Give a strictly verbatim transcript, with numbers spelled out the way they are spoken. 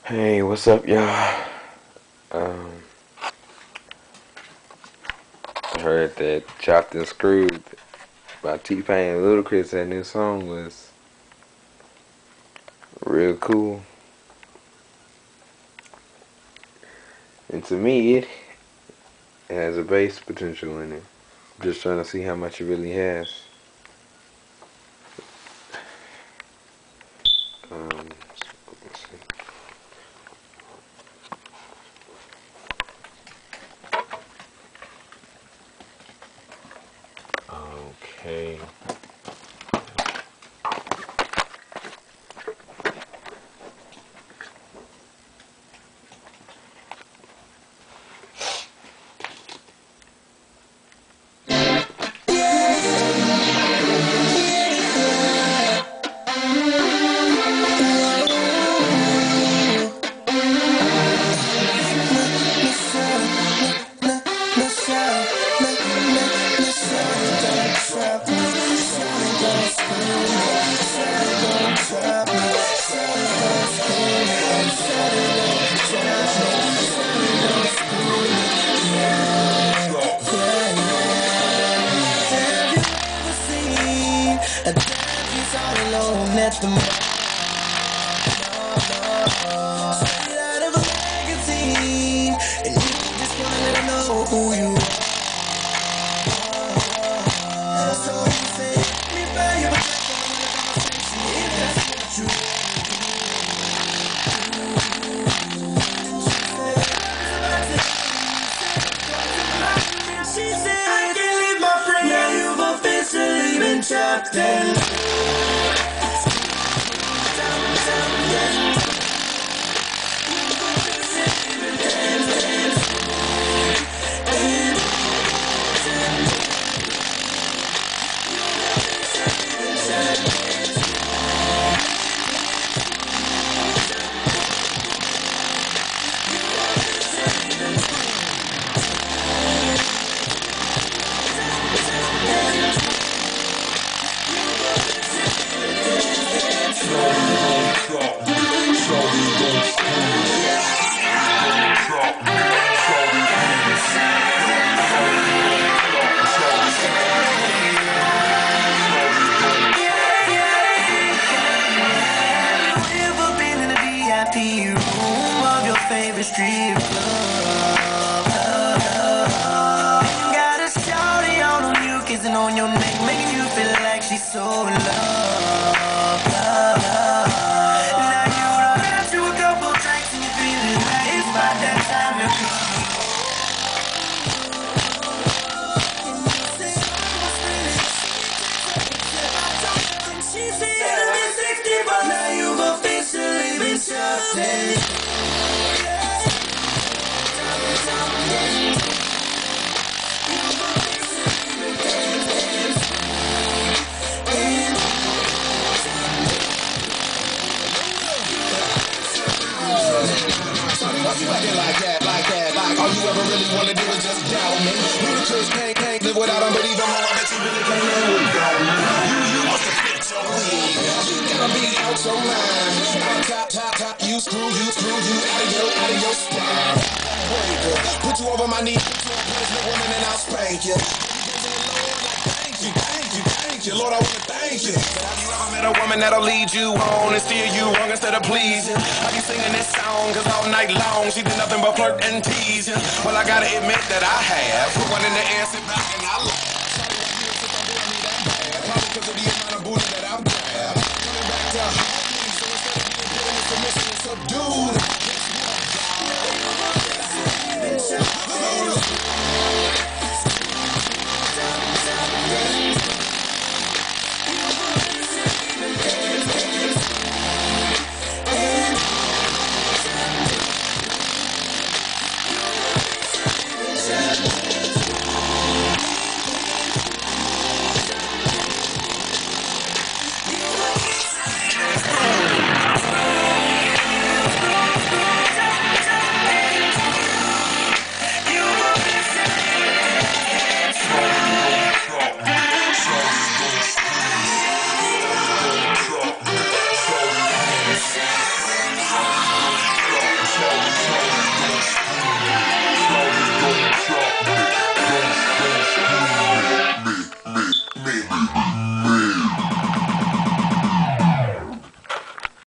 Hey, what's up, y'all? Um, I heard that Chopped and Screwed by T-Pain and Ludacris, that new song was real cool. And to me, it has a bass potential in it. Just trying to see how much it really has. Um, let's see. Okay. At the mall, straight out of a magazine, and you just wanna let them know who you are. So you say, let me buy you a drink and a conversation if that's what you do. She said, I can't leave my friend, now you've officially been chopped and favorite strip club. Got a shawty all on you, kissing on your neck, making you feel like she's so in love. Now you run out to a couple drinks and you're feeling like it's about that time to go. She said I'm in sixty, but now you've officially been chopped and you acting like that, like that, like all you ever really wanna do is just doubt me. Ludacris can't, can't live without him, but even more, I bet you really can't live without me. You, you must have spit your weed. You gotta be out your mind. I'm top, top, top, you screw, you screw, you out of your, out of your spine. Put you over my knee, put you on place, no woman, and I'll spank you. Thank you, thank you, thank you, Lord, I wanna thank you. But have you ever met a woman that'll lead you on and steer you wrong instead of pleasing? I be singing this song cause all night long she did nothing but flirt and tease you. Well, I gotta admit that I have put one in the air, sit back and I laugh. Probably cause of the amount of booty that I've grabbed. Coming back to home, so instead of being put in submission and subdue,